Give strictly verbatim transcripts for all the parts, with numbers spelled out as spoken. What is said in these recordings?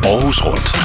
Aarhus Rundt.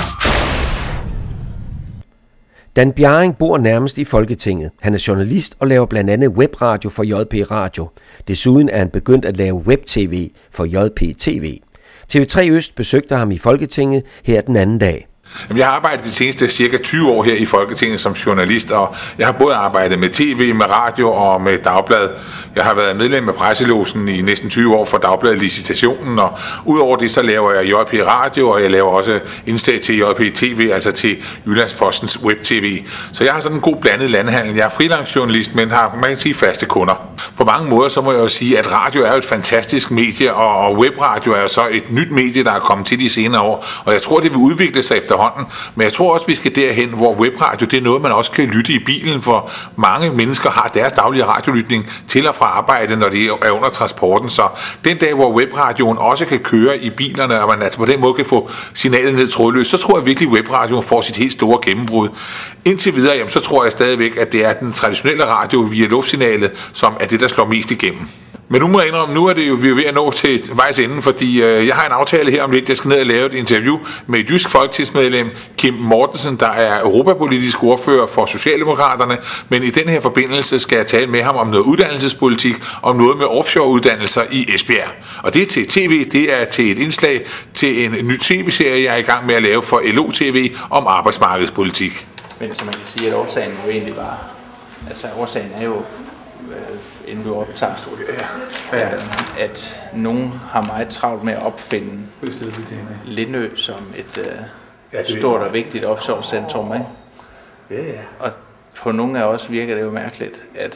Dan Bjerring bor nærmest i Folketinget. Han er journalist og laver blandt andet webradio for J P Radio. Desuden er han begyndt at lave web-tv for J P T V. T V tre Øst besøgte ham i Folketinget her den anden dag. Jeg har arbejdet de seneste cirka tyve år her i Folketinget som journalist, og jeg har både arbejdet med tv, med radio og med dagblad. Jeg har været medlem af presselogen i næsten tyve år for dagbladet Licitationen, og udover det så laver jeg J P Radio, og jeg laver også indslag til J P T V, altså til Jyllandspostens web-tv. Så jeg har sådan en god blandet landhandel. Jeg er freelance journalist, men har, man kan sige, faste kunder. På mange måder så må jeg jo sige, at radio er jo et fantastisk medie, og webradio er jo så et nyt medie, der er kommet til de senere år, og jeg tror, det vil udvikle sig efterhånden. Men jeg tror også, vi skal derhen, hvor webradio det er noget, man også kan lytte i bilen, for mange mennesker har deres daglige radiolytning til og fra arbejde, når de er under transporten. Så den dag, hvor webradioen også kan køre i bilerne, og man altså på den måde kan få signalet ned trådløst, så tror jeg virkelig, at webradioen får sit helt store gennembrud. Indtil videre, jamen, så tror jeg stadigvæk, at det er den traditionelle radio via luftsignalet, som er det, der slår mest igennem. Men nu må jeg indrømme, nu er det jo, vi er ved at nå til vejs ende, fordi øh, jeg har en aftale her om lidt. Jeg skal ned og lave et interview med et jysk folketingsmedlem, Kim Mortensen, der er europapolitisk ordfører for Socialdemokraterne. Men i den her forbindelse skal jeg tale med ham om noget uddannelsespolitik, om noget med offshore-uddannelser i Esbjerg. Og det er til tv, det er til et indslag til en ny tv-serie, jeg er i gang med at lave for L O T V om arbejdsmarkedspolitik. Men som man kan sige, at årsagen jo egentlig var, altså årsagen er jo, inden du optager, ja. Ja. at nogen har meget travlt med at opfinde Lindø som et uh, ja, stort og vigtigt offshore-centrum. Ikke? Ja, ja. Og for nogle af os virker det jo mærkeligt, at,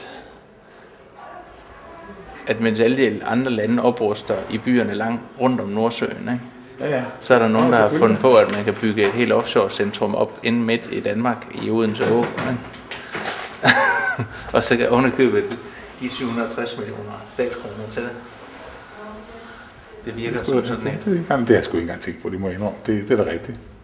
at mens alle de andre lande opruster i byerne langt rundt om Nordsøen, ikke? Ja, ja. Så er der nogen, der har fundet på, at man kan bygge et helt offshore-centrum op inde midt i Danmark, i Odense Å. Og så kan underkøbet de syv hundrede og tres millioner statskroner til det. Det virker det som sådan et. Det, det har jeg sgu ikke engang tænkt på, det må jeg indrømme. Det, det er da rigtigt.